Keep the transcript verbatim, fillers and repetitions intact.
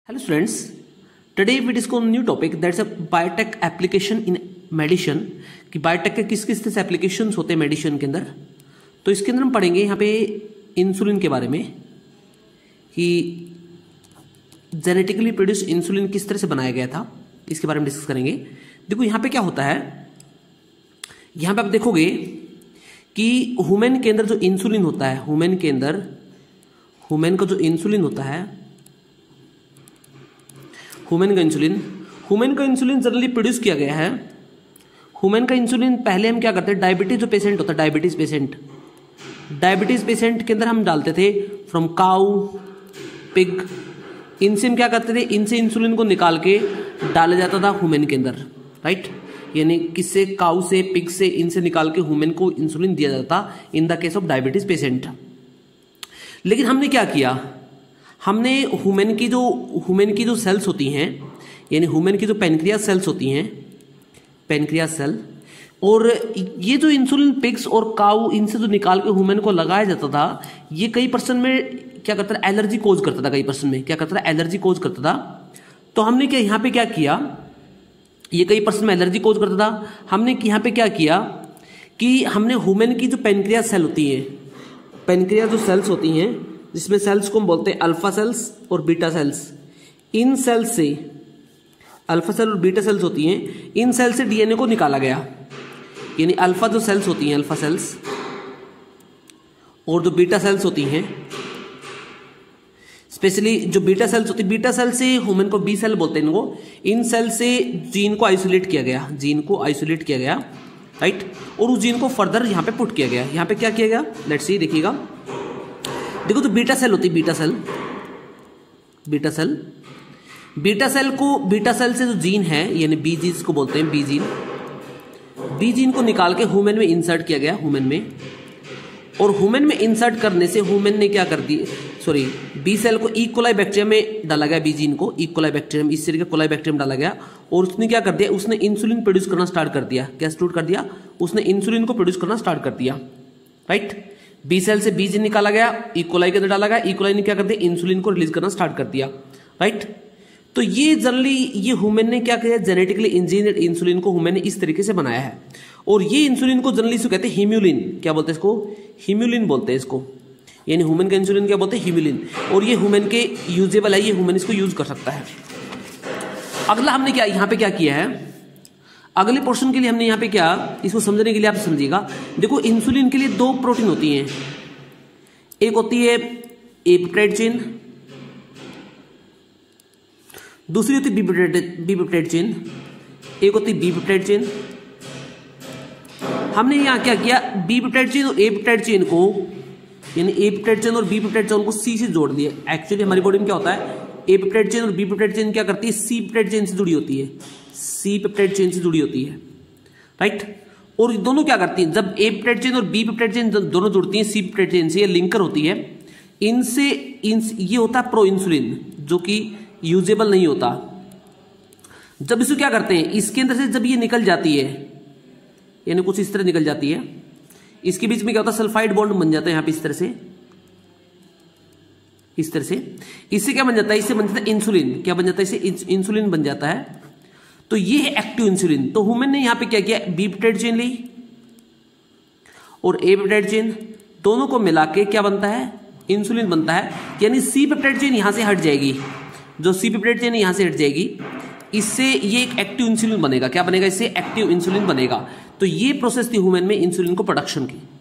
Hello students, today we discuss a new topic that's a biotech application in medicine कि biotech के किस किस तरह से एप्लीकेशन होते हैं मेडिसिन के अंदर। तो इसके अंदर हम पढ़ेंगे यहाँ पे इंसुलिन के बारे में कि जेनेटिकली प्रोड्यूस इंसुलिन किस तरह से बनाया गया था, इसके बारे में डिस्कस करेंगे। देखो यहाँ पे क्या होता है, यहाँ पे आप देखोगे कि ह्यूमन के अंदर जो इंसुलिन होता है, ह्यूमन के अंदर ह्यूमन का जो इंसुलिन होता है, ह्यूमन का इंसुलिन ह्यूमन का इंसुलिन जनरली प्रोड्यूस किया गया है। ह्यूमन का इंसुलिन पहले हम क्या करते हैं, डायबिटीज जो पेशेंट होता है, डायबिटीज पेशेंट डायबिटीज पेशेंट के अंदर हम डालते थे फ्रॉम काउ पिग, इनसे हम क्या करते थे, इनसे इंसुलिन को निकाल के डाला जाता था ह्यूमन के अंदर, राइट। यानी किससे, काउ से, पिग से, इनसे निकाल के ह्यूमन को इंसुलिन दिया जाता था in the case of diabetes patient. लेकिन हमने क्या किया, हमने ह्यूमन की जो ह्यूमन की जो सेल्स होती हैं, यानी ह्यूमन की जो पैनक्रियास सेल्स होती हैं, पैनक्रियास सेल, और ये जो इंसुलिन पिग्स और काऊ इनसे जो निकाल के ह्यूमन को लगाया जाता था, ये कई पर्सन में क्या करता था, एलर्जी कोज करता था, कई पर्सन में क्या करता था, एलर्जी कोज करता था। तो हमने क्या यहाँ पे क्या किया, ये कई पर्सन में एलर्जी कोज करता था, हमने यहाँ पे क्या किया कि हमने ह्यूमन की जो पैनक्रियास सेल होती है, पैनक्रियास जो सेल्स होती हैं, जिसमें सेल्स को हम बोलते हैं अल्फा सेल्स और बीटा सेल्स, इन सेल्स से, अल्फा सेल और बीटा सेल्स होती हैं, इन सेल से डीएनए को निकाला गया। यानी अल्फा जो सेल्स होती हैं, अल्फा सेल्स, और जो बीटा सेल्स होती हैं, स्पेशली जो बीटा सेल्स होती है, बीटा सेल से ह्यूमन को बी सेल बोलते हैं इनको, इन सेल से जीन को आइसोलेट किया गया, जीन को आइसोलेट किया गया, राइट। और उस जीन को फर्दर यहाँ पे पुट किया गया। यहाँ पे क्या किया गया, लेट्स सी, देखिएगा, देखो तो बीटा सेल होती है, beta cell, beta cell beta cell को, बीटा सेल से जो जीन है, यानी बी जीन को बोलते हैं, बी जीन, बी जीन को निकाल के ह्यूमन में इंसर्ट किया गया, ह्यूमन में। और ह्यूमन में इंसर्ट करने से ह्यूमन ने क्या कर दी, सॉरी, बी सेल को ई कोलाई बैक्टीरियम में डाला गया, बी जीन को ई कोलाई बैक्टीरियम, इस तरीके कोलाई बैक्टीरियम डाला गया, और उसने क्या कर दिया, उसने इंसुलिन प्रोड्यूस करना स्टार्ट कर दिया। क्या स्टार्ट कर दिया, उसने इंसुलिन को प्रोड्यूस करना स्टार्ट कर दिया, राइट। बी सेल से बी जीन निकाला गया, ई कोलाई के अंदर डाला गया, ई कोलाई ने क्या कर दिया, इंसुलिन को रिलीज करना स्टार्ट कर दिया, राइट। तो ये जनरली ये ह्यूमन ने क्या किया, जेनेटिकली इंजीनियर्ड इंसुलिन को ह्यूमन ने इस तरीके से बनाया है। और ये इंसुलिन को जनरली इसको कहते हैं हीम्यूलिन, क्या बोलते हैं इसको, हीम्यूलिन बोलते हैं इसको, यानी ह्यूमन का इंसुलिन क्या बोलते हैं, हीम्यूलिन। और ये ह्यूमन के यूजेबल है, ये ह्यूमन इसको यूज कर सकता है। अगला हमने क्या यहाँ पे क्या किया है, अगले पोर्शन के लिए हमने यहाँ पे क्या, इसको समझने के लिए आप समझिएगा। देखो इंसुलिन के लिए दो प्रोटीन होती हैं, एक होती है ए पेप्टाइड चेन, दूसरी होती है B peptide B peptide chain, एक होती है बी पेप्टाइड चेन। हमने यहाँ क्या किया, बी पेप्टाइड चेन और ए पेप्टाइड चेन को, यानी ए पेप्टाइड चेन और बी पेप्टाइड चेन को सी से जोड़ दिया। एक्चुअली हमारी बॉडी में क्या होता है, ए पेप्टाइड चेन और बी पेप्टाइड चेन क्या करती है, सी पेप्टाइड चेन से जुड़ी होती है, सी पेप्टाइड चेन से जुड़ी होती है, राइट। और दोनों क्या करती हैं, जब ए पेप्टाइड चेन और बी पेप्टाइड चेन दोनों जुड़ती हैं सी पेप्टाइड चेन से, ये लिंकर होती है, इनसे इन ये होता है प्रो इंसुलिन, जो कि यूजेबल नहीं होता। जब इसको क्या करते हैं, इसके अंदर से जब ये निकल जाती है, यानी कुछ इस तरह निकल जाती है, इसके बीच में क्या होता है, सल्फाइड बॉन्ड बन जाता है यहाँ पे, इस तरह से, इस तरह से, इससे क्या बन जाता है, इससे बन जाता है इंसुलिन, क्या बन जाता है, इससे इंसुलिन बन जाता है। तो ये है एक्टिव इंसुलिन। तो ह्यूमन ने यहां पे क्या किया, बी पेप्टाइड चेन ली और ए पेप्टाइड चेन, दोनों को मिला के क्या बनता है, इंसुलिन बनता है। यानी सी पेप्टाइड चेन यहां से हट जाएगी, जो सी पेप्टाइड चेन यहां से हट जाएगी, इससे ये एक एक्टिव इंसुलिन बनेगा। क्या बनेगा, इससे एक्टिव इंसुलिन बनेगा। तो ये प्रोसेस थी ह्यूमन में इंसुलिन को प्रोडक्शन की।